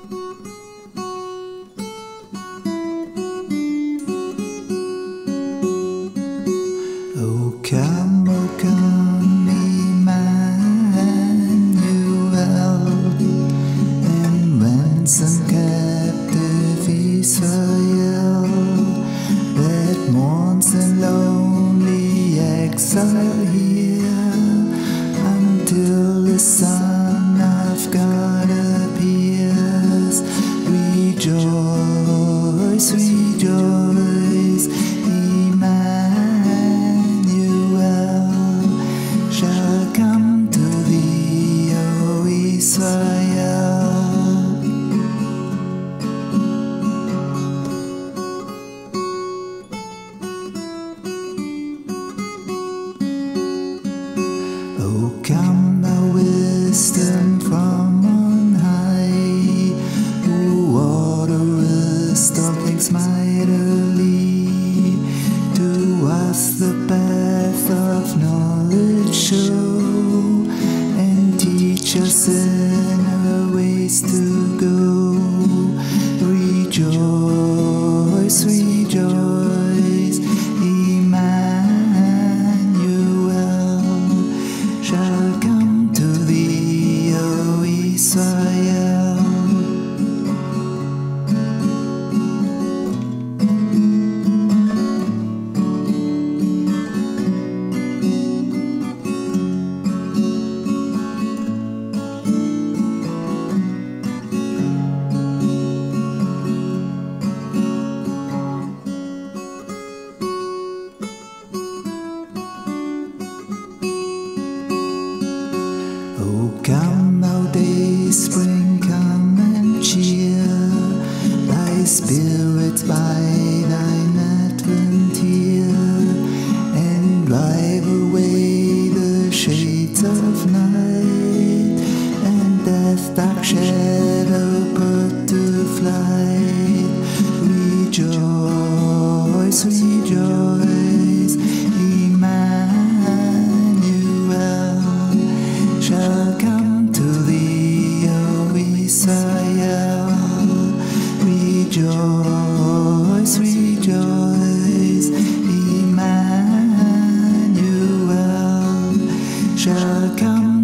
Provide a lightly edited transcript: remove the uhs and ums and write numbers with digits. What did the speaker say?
O come, Emmanuel, and ransom captive Israel that mourns in lonely exile here until the Son of God appears. Rejoice, rejoice, shall come to thee, O Israel. O come, thou wisdom from on high, who orderest all things mightily, to us the path of knowledge show, and teach us in our ways to go. Rejoice, rejoice, Emmanuel shall come to thee, O Israel. O come, thou day spring, come and cheer thy spirits by thine advent here, and drive away the shades of night, and death's dark shadow put to flight. Rejoice, rejoice, Emmanuel shall come to thee, O Israel. Rejoice, rejoice, Emmanuel shall come